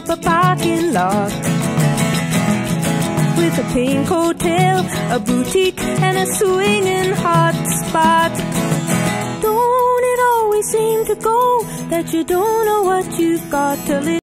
up a parking lot with a pink hotel, a boutique, and a swinging hot spot. Don't it always seem to go that you don't know what you've got